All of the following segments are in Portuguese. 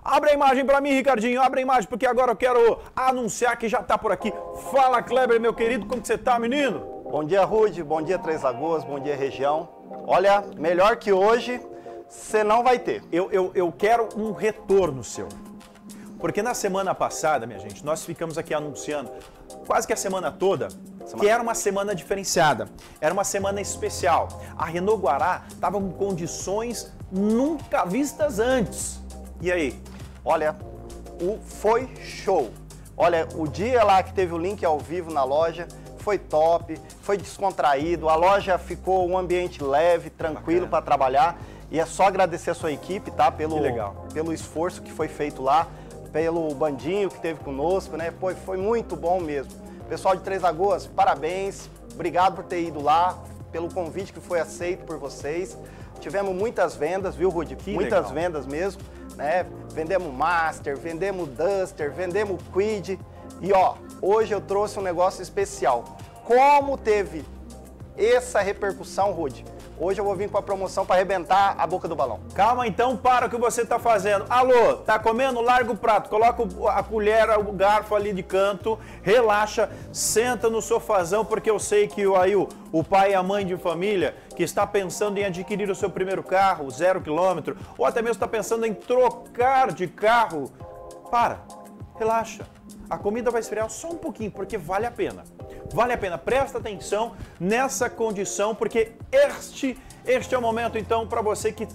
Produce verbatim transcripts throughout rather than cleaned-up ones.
Abre a imagem pra mim, Ricardinho, abre a imagem, porque agora eu quero anunciar que já tá por aqui. Fala, Kleber, meu querido, como que você tá, menino? Bom dia, Rude, bom dia, Três Lagoas, bom dia, região. Olha, melhor que hoje, você não vai ter. Eu, eu, eu quero um retorno seu. Porque na semana passada, minha gente, nós ficamos aqui anunciando quase que a semana toda semana. que era uma semana diferenciada, era uma semana especial. A Renault Guará estava com condições nunca vistas antes. E aí? Olha, o, foi show. Olha, o dia lá que teve o link ao vivo na loja foi top, foi descontraído, a loja ficou um ambiente leve, tranquilo para trabalhar. E é só agradecer a sua equipe, tá? Pelo, pelo esforço que foi feito lá, pelo bandinho que teve conosco, né? Foi, foi muito bom mesmo. Pessoal de Três Lagoas, parabéns, obrigado por ter ido lá, pelo convite que foi aceito por vocês. Tivemos muitas vendas, viu, Rudy? Que muitas legal. vendas mesmo, né? Vendemos Master, vendemos Duster, vendemos Kwid. E ó, hoje eu trouxe um negócio especial. Como teve essa repercussão, Rudy? Hoje eu vou vir com a promoção para arrebentar a boca do balão. Calma então, para o que você tá fazendo. Alô, tá comendo? Larga o prato, coloca a colher, o garfo ali de canto, relaxa, senta no sofazão, porque eu sei que aí o, o pai e a mãe de família que está pensando em adquirir o seu primeiro carro, zero quilômetro, ou até mesmo está pensando em trocar de carro, para, relaxa. A comida vai esfriar só um pouquinho, porque vale a pena. Vale a pena, presta atenção nessa condição, porque este, este é o momento, então, para você que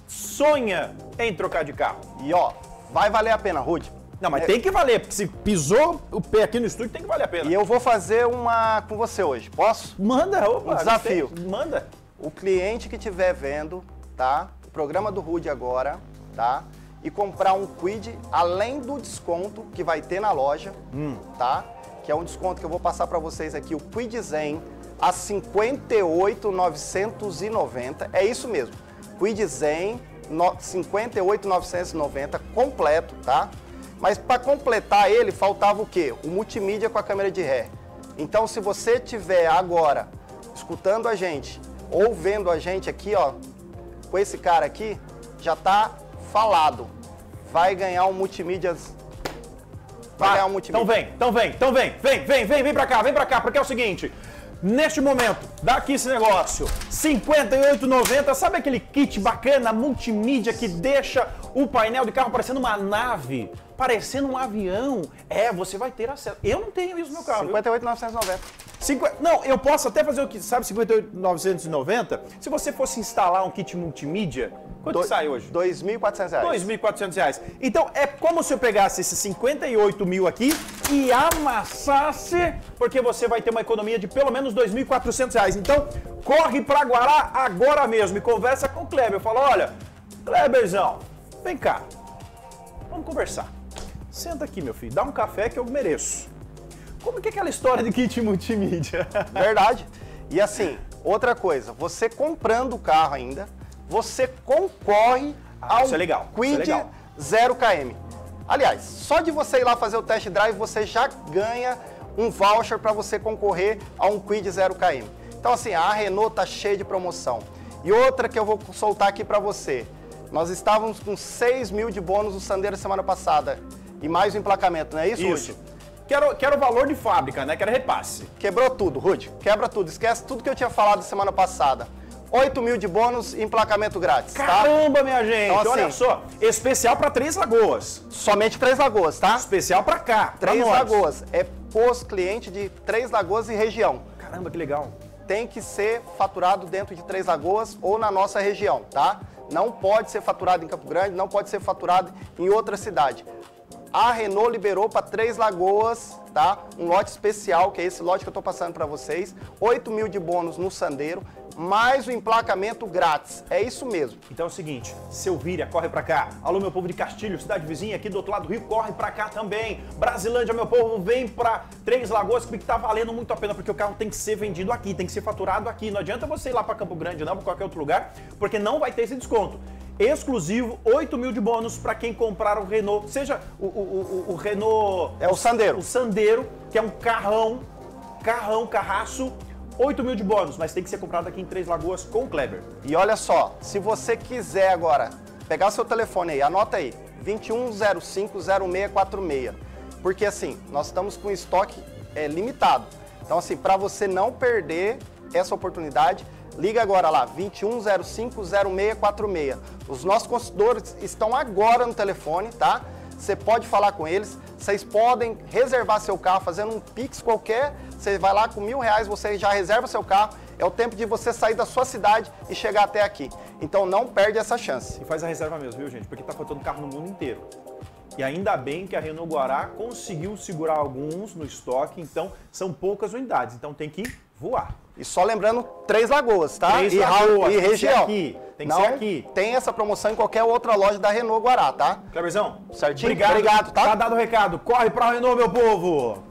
sonha em trocar de carro. E, ó, vai valer a pena, Rudy. Não, mas é... tem que valer, porque se pisou o pé aqui no estúdio, tem que valer a pena. E eu vou fazer uma com você hoje, posso? Manda, opa, um desafio. Gostei. Manda. O cliente que estiver vendo, tá? O programa do Rudy agora, tá? E comprar um Kwid, além do desconto que vai ter na loja, hum. tá? Que é um desconto que eu vou passar para vocês aqui, o Kwid Zen, a cinquenta e oito mil novecentos e noventa, é isso mesmo, Kwid Zen, cinquenta e oito mil novecentos e noventa, completo, tá? Mas para completar ele, faltava o quê? O multimídia com a câmera de ré. Então, se você tiver agora escutando a gente, ou vendo a gente aqui, ó, com esse cara aqui, já tá falado, vai ganhar um multimídia. Vai ganhar um multimídia. Então vem, então vem, então vem, vem, vem, vem, vem pra cá, vem pra cá, porque é o seguinte, neste momento, dá aqui esse negócio, cinquenta e oito reais e noventa centavos, sabe aquele kit bacana, multimídia, que deixa o painel de carro parecendo uma nave, parecendo um avião? É, você vai ter acesso. Eu não tenho isso no meu carro. cinquenta e oito mil novecentos e noventa. cinquenta, não, eu posso até fazer o que, sabe, cinquenta e oito mil novecentos e noventa? Se você fosse instalar um kit multimídia, quanto Do, sai hoje? dois mil e quatrocentos reais. dois mil e quatrocentos reais. Então, é como se eu pegasse esses cinquenta e oito mil aqui e amassasse, porque você vai ter uma economia de pelo menos dois mil e quatrocentos reais. Então, corre pra Guará agora mesmo e conversa com o Kleber. Fala, olha, Kleberzão, vem cá, vamos conversar. Senta aqui, meu filho, dá um café que eu mereço. Como que é aquela história de kit multimídia? Verdade. E assim, outra coisa, você comprando o carro ainda, você concorre ah, ao isso é legal. Kwid é zero quilômetro. Aliás, só de você ir lá fazer o test drive, você já ganha um voucher para você concorrer a um Kwid zero quilômetro. Então assim, a Renault tá cheia de promoção. E outra que eu vou soltar aqui para você, nós estávamos com seis mil de bônus no Sandero semana passada. E mais o emplacamento, não é isso, Isso. Rudy? Quero, quero o valor de fábrica, né? Quero repasse. Quebrou tudo, Rudy. Quebra tudo. Esquece tudo que eu tinha falado semana passada. oito mil de bônus e emplacamento grátis, Caramba, tá? minha gente. Então, assim, olha só. Especial para Três Lagoas. Somente Três Lagoas, tá? Especial para cá. Três Lagoas. É pros cliente de Três Lagoas e região. Caramba, que legal. Tem que ser faturado dentro de Três Lagoas ou na nossa região, tá? Não pode ser faturado em Campo Grande, não pode ser faturado em outra cidade. A Renault liberou para Três Lagoas, tá? Um lote especial, que é esse lote que eu estou passando para vocês. oito mil de bônus no Sandero, mais o emplacamento grátis. É isso mesmo. Então é o seguinte, seu Víria, corre para cá. Alô, meu povo de Castilho, cidade vizinha aqui do outro lado do Rio, corre para cá também. Brasilândia, meu povo, vem para Três Lagoas, porque tá valendo muito a pena, porque o carro tem que ser vendido aqui, tem que ser faturado aqui. Não adianta você ir lá para Campo Grande, não, para qualquer outro lugar, porque não vai ter esse desconto. Exclusivo, oito mil de bônus para quem comprar o Renault, seja o, o, o, o Renault... É o Sandero. O Sandero, que é um carrão, carrão, carraço, oito mil de bônus, mas tem que ser comprado aqui em Três Lagoas com o Kleber. E olha só, se você quiser agora pegar seu telefone aí, anota aí, vinte e um zero cinco zero seis quatro seis. Porque assim, nós estamos com estoque é, limitado. Então assim, para você não perder essa oportunidade, liga agora lá, vinte e um zero cinco zero seis quatro seis. Os nossos consultores estão agora no telefone, tá? Você pode falar com eles, vocês podem reservar seu carro fazendo um Pix qualquer, você vai lá com mil reais, você já reserva seu carro, é o tempo de você sair da sua cidade e chegar até aqui. Então não perde essa chance. E faz a reserva mesmo, viu, gente? Porque tá faltando carro no mundo inteiro. E ainda bem que a Renault Guará conseguiu segurar alguns no estoque, então são poucas unidades, então tem que voar. E só lembrando, Três Lagoas, tá? Três e, Lagoas, e tem região. que ser aqui, tem que Não ser aqui. Tem essa promoção em qualquer outra loja da Renault Guará, tá? Cleberzão, Certinho? obrigado, Obrigado, tá? Tá dado o recado. Corre pra Renault, meu povo!